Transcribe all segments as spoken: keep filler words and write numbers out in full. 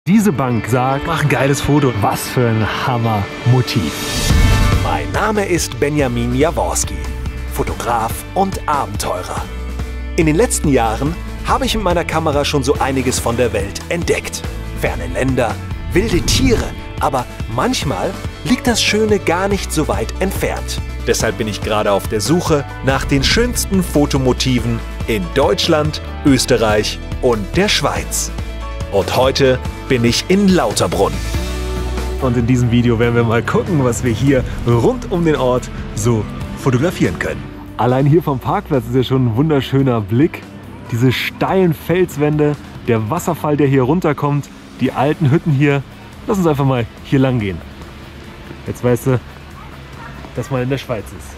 Diese Bank sagt, mach ein geiles Foto. Was für ein Hammermotiv. Mein Name ist Benjamin Jaworski, Fotograf und Abenteurer. In den letzten Jahren habe ich mit meiner Kamera schon so einiges von der Welt entdeckt. Ferne Länder, wilde Tiere, aber manchmal liegt das Schöne gar nicht so weit entfernt. Deshalb bin ich gerade auf der Suche nach den schönsten Fotomotiven in Deutschland, Österreich und der Schweiz. Und heute bin ich in Lauterbrunn. Und in diesem Video werden wir mal gucken, was wir hier rund um den Ort so fotografieren können. Allein hier vom Parkplatz ist ja schon ein wunderschöner Blick. Diese steilen Felswände, der Wasserfall, der hier runterkommt, die alten Hütten hier. Lass uns einfach mal hier lang gehen. Jetzt weißt du, dass man in der Schweiz ist.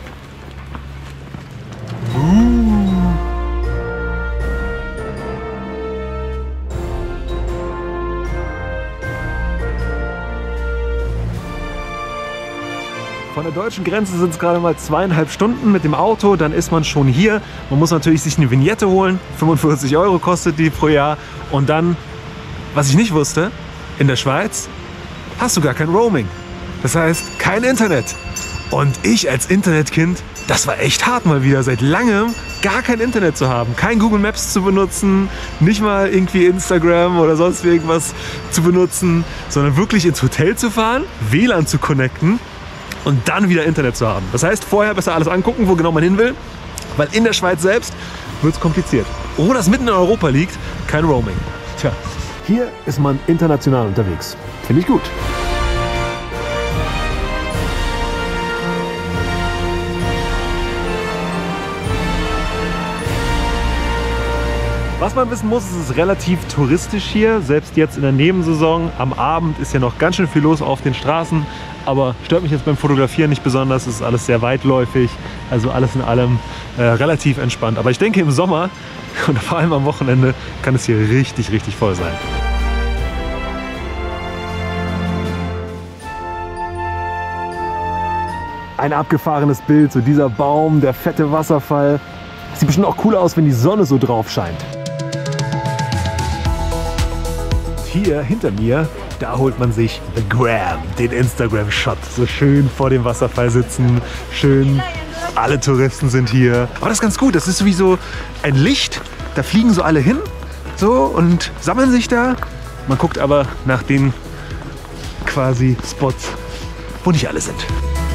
Von der deutschen Grenze sind es gerade mal zweieinhalb Stunden mit dem Auto, dann ist man schon hier. Man muss natürlich sich eine Vignette holen, fünfundvierzig Euro kostet die pro Jahr. Und dann, was ich nicht wusste, in der Schweiz hast du gar kein Roaming. Das heißt, kein Internet. Und ich als Internetkind, das war echt hart mal wieder, seit langem gar kein Internet zu haben. Kein Google Maps zu benutzen, nicht mal irgendwie Instagram oder sonst irgendwas zu benutzen, sondern wirklich ins Hotel zu fahren, W L A N zu connecten und dann wieder Internet zu haben. Das heißt, vorher besser alles angucken, wo genau man hin will, weil in der Schweiz selbst wird es kompliziert. Obwohl das mitten in Europa liegt, kein Roaming. Tja, hier ist man international unterwegs. Finde ich gut. Was man wissen muss, es ist relativ touristisch hier, selbst jetzt in der Nebensaison. Am Abend ist ja noch ganz schön viel los auf den Straßen, aber stört mich jetzt beim Fotografieren nicht besonders. Es ist alles sehr weitläufig, also alles in allem äh, relativ entspannt. Aber ich denke, im Sommer und vor allem am Wochenende kann es hier richtig, richtig voll sein. Ein abgefahrenes Bild, so dieser Baum, der fette Wasserfall. Sieht bestimmt auch cool aus, wenn die Sonne so drauf scheint. Hier hinter mir, da holt man sich the Gram, den Instagram-Shot. So schön vor dem Wasserfall sitzen, schön, alle Touristen sind hier. Aber das ist ganz gut, das ist sowieso ein Licht, da fliegen so alle hin so und sammeln sich da. Man guckt aber nach den quasi Spots, wo nicht alle sind.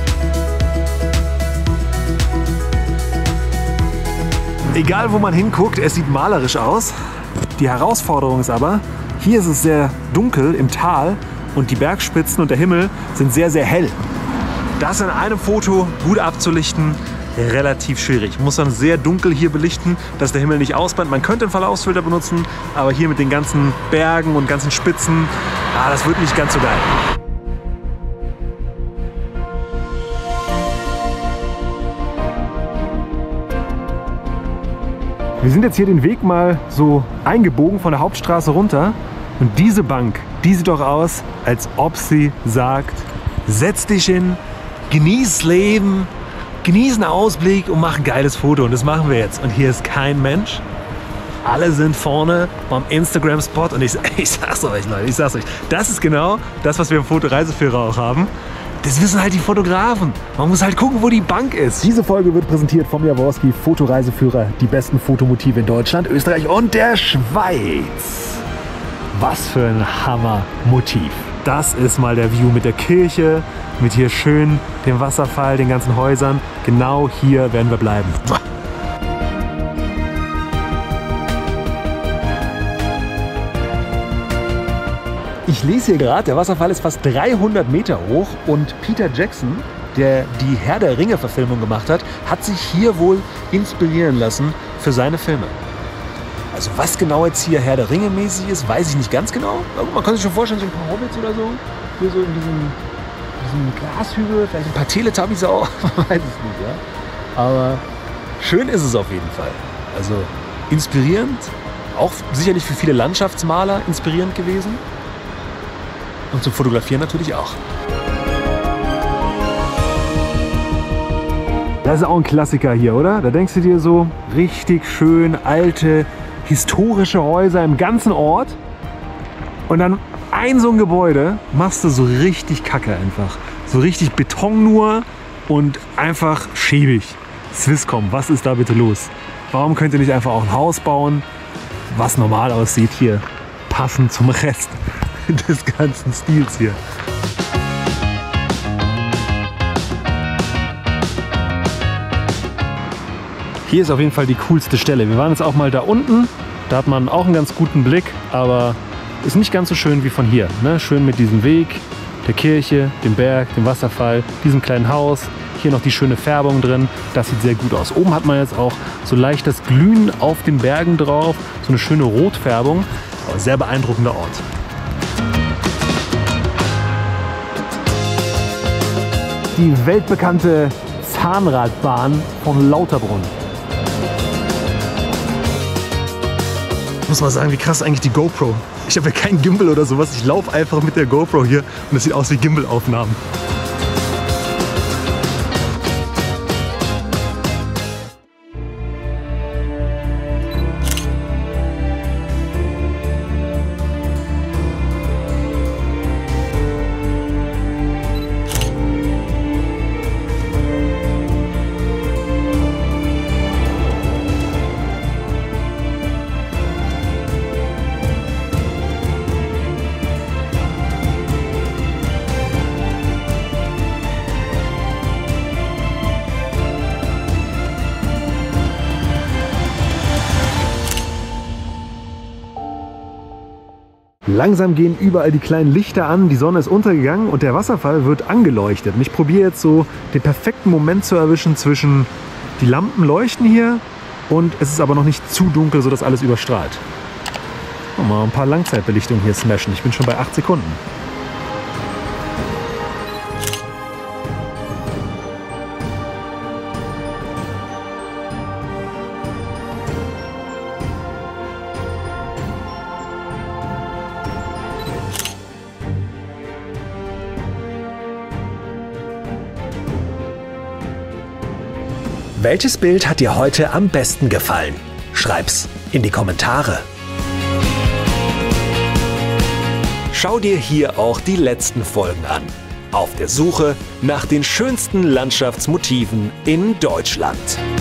Egal wo man hinguckt, es sieht malerisch aus. Die Herausforderung ist aber, hier ist es sehr dunkel im Tal und die Bergspitzen und der Himmel sind sehr, sehr hell. Das in einem Foto gut abzulichten, relativ schwierig. Man muss dann sehr dunkel hier belichten, dass der Himmel nicht ausbrennt. Man könnte einen Verlaufsfilter benutzen, aber hier mit den ganzen Bergen und ganzen Spitzen, ah, das wird nicht ganz so geil. Wir sind jetzt hier den Weg mal so eingebogen von der Hauptstraße runter und diese Bank, die sieht doch aus, als ob sie sagt, setz dich hin, genieß Leben, genieß einen Ausblick und mach ein geiles Foto und das machen wir jetzt. Und hier ist kein Mensch, alle sind vorne beim Instagram-Spot und ich, ich sag's euch Leute, ich sag's euch, das ist genau das, was wir im Fotoreiseführer auch haben. Das wissen halt die Fotografen. Man muss halt gucken, wo die Bank ist. Diese Folge wird präsentiert vom Jaworski Fotoreiseführer. Die besten Fotomotive in Deutschland, Österreich und der Schweiz. Was für ein Hammermotiv. Das ist mal der View mit der Kirche, mit hier schön dem Wasserfall, den ganzen Häusern. Genau hier werden wir bleiben. Ich lese hier gerade, der Wasserfall ist fast dreihundert Meter hoch und Peter Jackson, der die Herr der Ringe-Verfilmung gemacht hat, hat sich hier wohl inspirieren lassen für seine Filme. Also was genau jetzt hier Herr der Ringe mäßig ist, weiß ich nicht ganz genau. Aber man kann sich schon vorstellen, so ein paar Hobbits oder so, hier so in diesem, diesem Glashügel, vielleicht ein paar Teletubbies auch, man weiß es nicht, ja. Aber schön ist es auf jeden Fall. Also inspirierend, auch sicherlich für viele Landschaftsmaler inspirierend gewesen. Und zum Fotografieren natürlich auch. Das ist auch ein Klassiker hier, oder? Da denkst du dir so, richtig schön alte, historische Häuser im ganzen Ort. Und dann ein so ein Gebäude machst du so richtig kacke einfach. So richtig Beton nur und einfach schäbig. Swisscom, was ist da bitte los? Warum könnt ihr nicht einfach auch ein Haus bauen, was normal aussieht hier? Passend zum Rest des ganzen Stils hier. Hier ist auf jeden Fall die coolste Stelle. Wir waren jetzt auch mal da unten. Da hat man auch einen ganz guten Blick, aber ist nicht ganz so schön wie von hier. Ne? Schön mit diesem Weg, der Kirche, dem Berg, dem Wasserfall, diesem kleinen Haus. Hier noch die schöne Färbung drin. Das sieht sehr gut aus. Oben hat man jetzt auch so leicht das Glühen auf den Bergen drauf. So eine schöne Rotfärbung. Aber sehr beeindruckender Ort. Die weltbekannte Zahnradbahn von Lauterbrunn. Ich muss mal sagen, wie krass ist eigentlich die GoPro. Ich habe ja keinen Gimbal oder sowas. Ich laufe einfach mit der GoPro hier und es sieht aus wie Gimbal-Aufnahmen. Langsam gehen überall die kleinen Lichter an, die Sonne ist untergegangen und der Wasserfall wird angeleuchtet. Und ich probiere jetzt so den perfekten Moment zu erwischen zwischen die Lampen leuchten hier und es ist aber noch nicht zu dunkel, sodass alles überstrahlt. Mal ein paar Langzeitbelichtungen hier smashen. Ich bin schon bei acht Sekunden. Welches Bild hat dir heute am besten gefallen? Schreib's in die Kommentare. Schau dir hier auch die letzten Folgen an. Auf der Suche nach den schönsten Landschaftsmotiven in Deutschland.